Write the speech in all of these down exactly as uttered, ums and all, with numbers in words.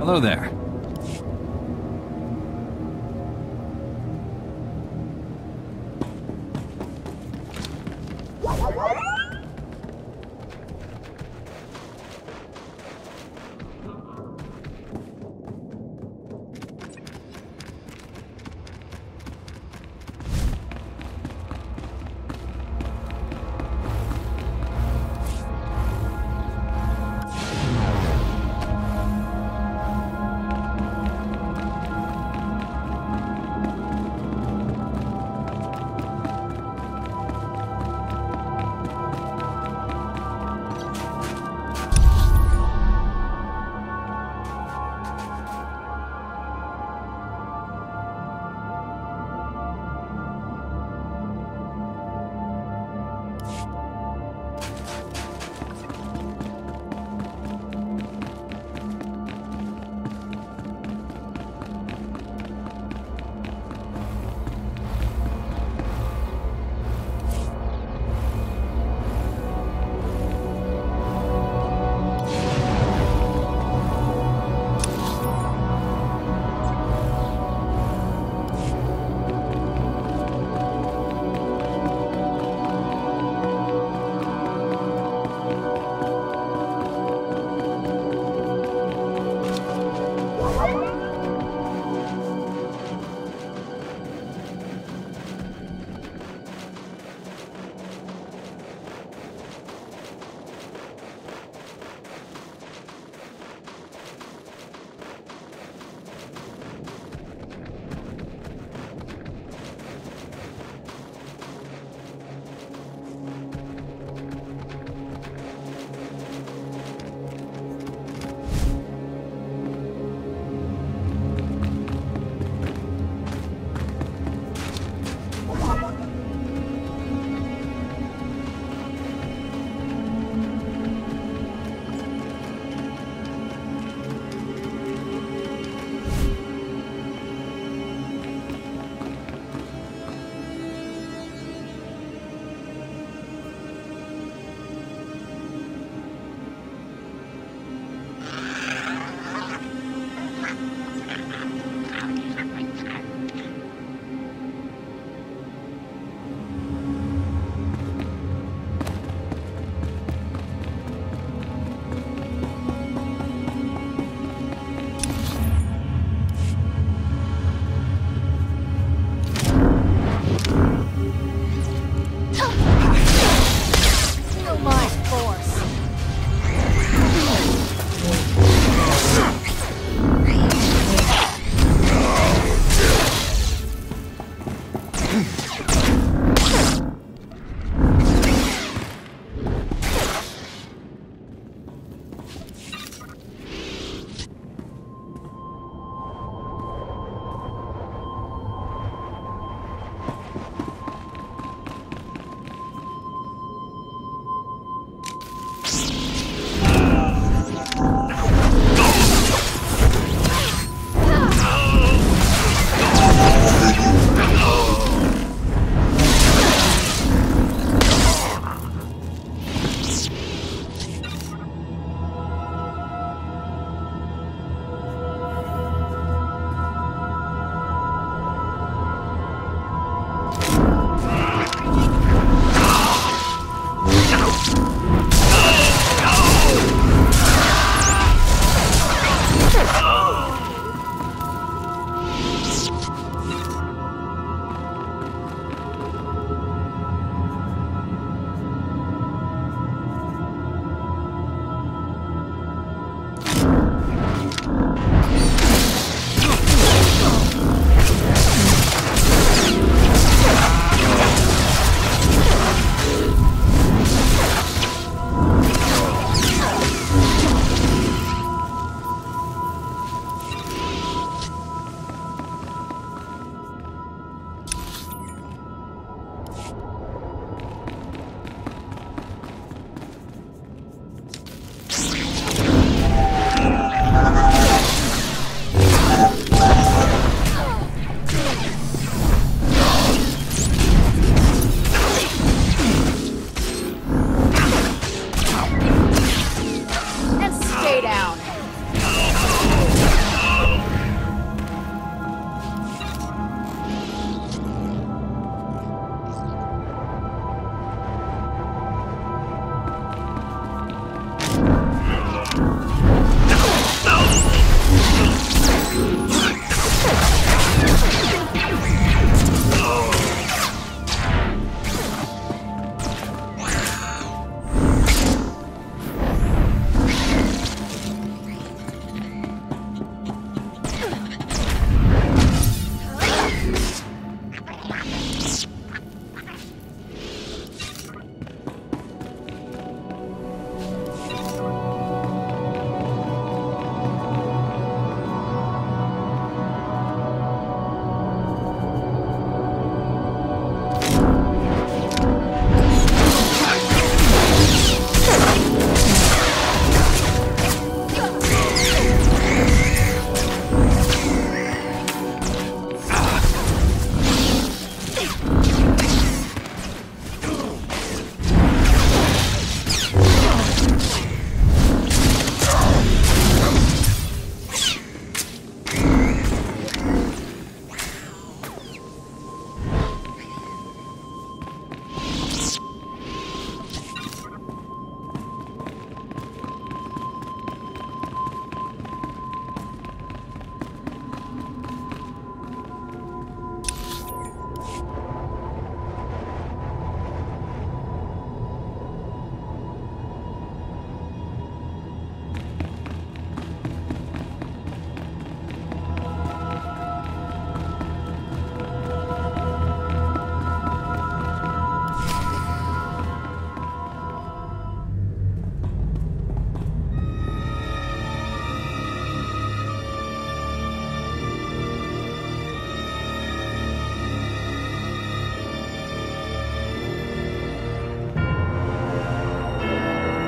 Hello there.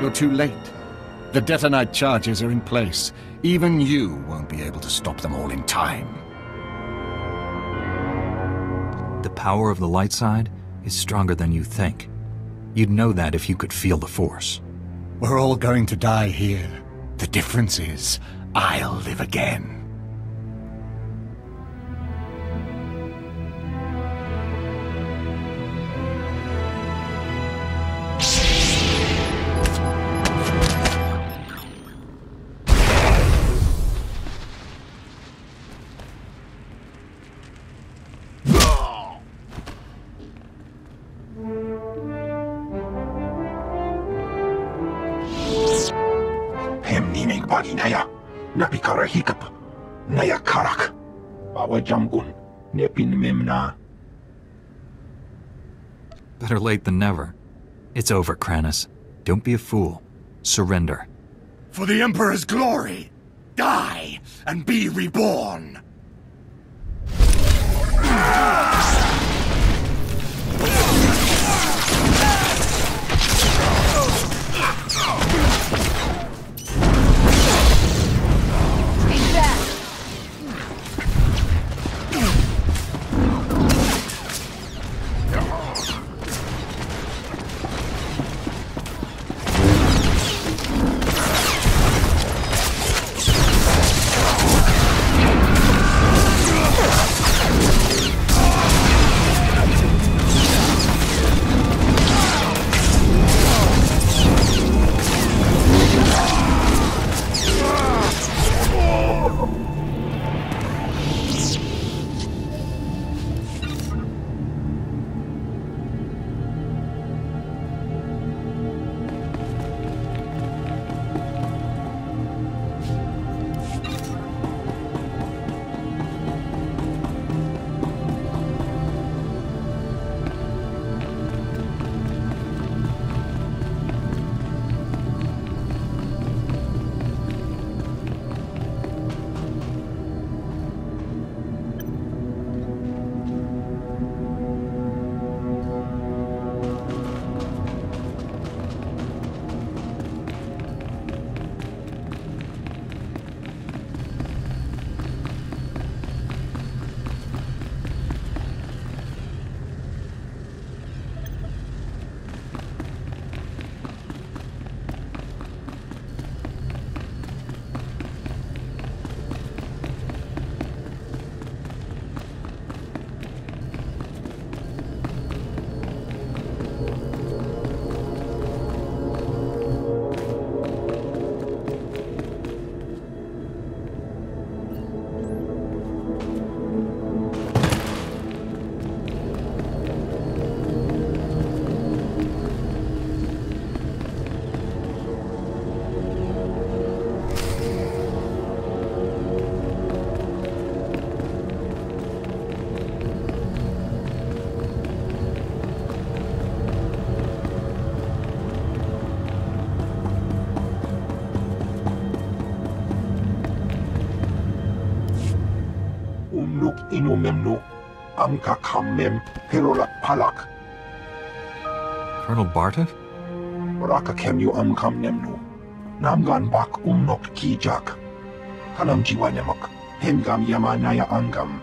You're too late. The detonite charges are in place. Even you won't be able to stop them all in time. The power of the light side is stronger than you think. You'd know that if you could feel the Force. We're all going to die here. The difference is, I'll live again. Naya, napikara hikap, naya karak, bawa jamgun, nepin memna. Better late than never. It's over, Kranis. Don't be a fool. Surrender. For the Emperor's glory, die and be reborn. Inu memnu, amka kammem, perolak palak. Colonel Bartok? Raka kemyu amkam nemnu, namgan bak umnok kijak. Kanam jiwa nemak, hemgam yamanaya angam.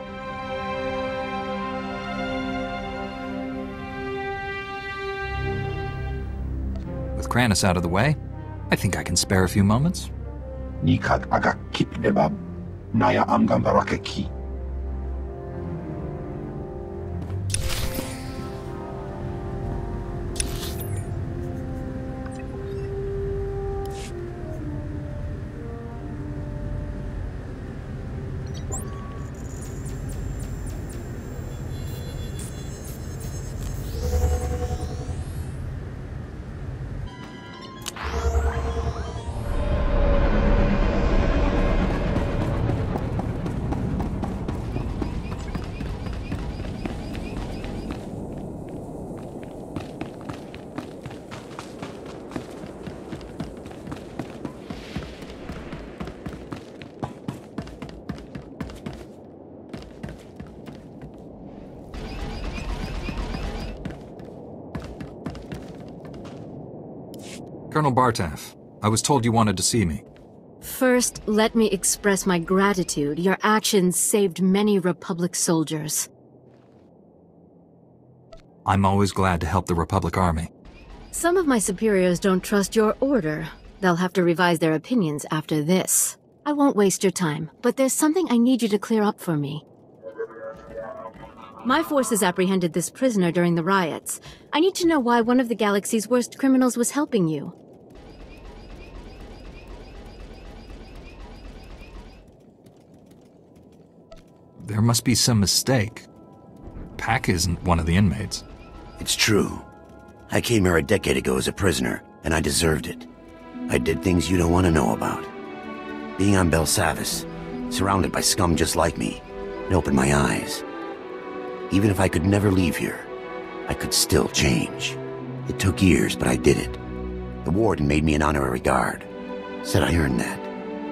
With Kranis out of the way, I think I can spare a few moments. Nikad agak kip nebab, naya amgam barakeki. Colonel Bartaff, I was told you wanted to see me. First, let me express my gratitude. Your actions saved many Republic soldiers. I'm always glad to help the Republic Army. Some of my superiors don't trust your order. They'll have to revise their opinions after this. I won't waste your time, but there's something I need you to clear up for me. My forces apprehended this prisoner during the riots. I need to know why one of the galaxy's worst criminals was helping you. There must be some mistake. Pac isn't one of the inmates. It's true. I came here a decade ago as a prisoner, and I deserved it. I did things you don't want to know about. Being on Belsavis, surrounded by scum just like me, it opened my eyes. Even if I could never leave here, I could still change. It took years, but I did it. The warden made me an honorary guard. Said I earned that.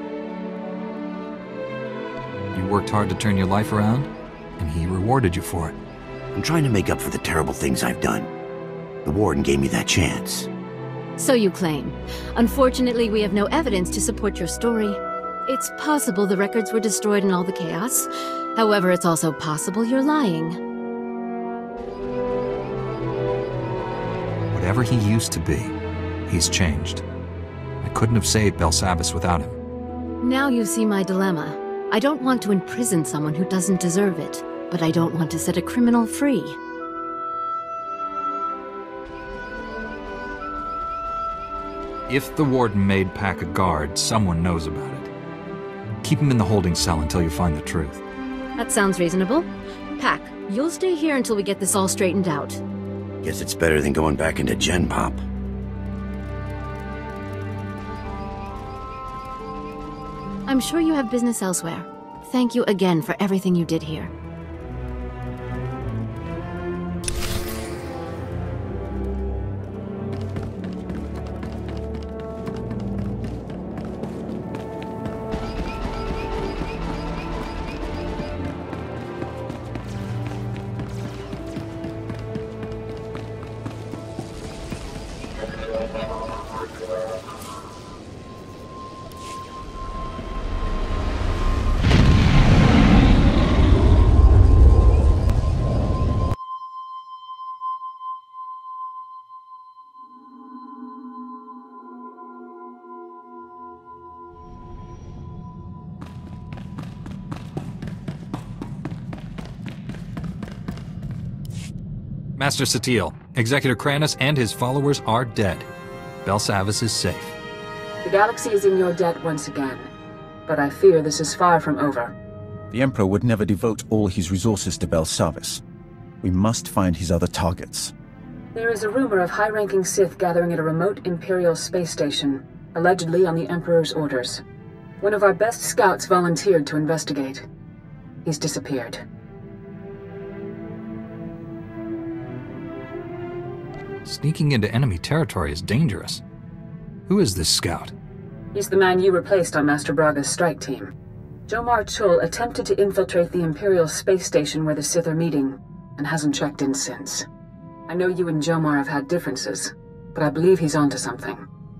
You worked hard to turn your life around, and he rewarded you for it. I'm trying to make up for the terrible things I've done. The warden gave me that chance. So you claim. Unfortunately, we have no evidence to support your story. It's possible the records were destroyed in all the chaos. However, it's also possible you're lying. Whatever he used to be, he's changed. I couldn't have saved Belsavis without him. Now you see my dilemma. I don't want to imprison someone who doesn't deserve it, but I don't want to set a criminal free. If the warden made Pac a guard, someone knows about it. Keep him in the holding cell until you find the truth. That sounds reasonable. Pac, you'll stay here until we get this all straightened out. Guess it's better than going back into Gen Pop. I'm sure you have business elsewhere. Thank you again for everything you did here. Master Satele, Executor Kranis and his followers are dead. Belsavis is safe. The galaxy is in your debt once again, but I fear this is far from over. The Emperor would never devote all his resources to Belsavis. We must find his other targets. There is a rumor of high-ranking Sith gathering at a remote Imperial space station, allegedly on the Emperor's orders. One of our best scouts volunteered to investigate. He's disappeared. Sneaking into enemy territory is dangerous. Who is this scout? He's the man you replaced on Master Braga's strike team. Jomar Chul attempted to infiltrate the Imperial space station where the Sith are meeting, and hasn't checked in since. I know you and Jomar have had differences, but I believe he's onto something.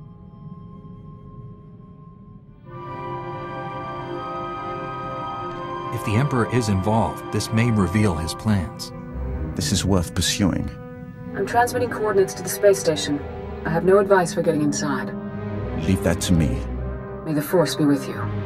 If the Emperor is involved, this may reveal his plans. This is worth pursuing. I'm transmitting coordinates to the space station. I have no advice for getting inside. Leave that to me. May the Force be with you.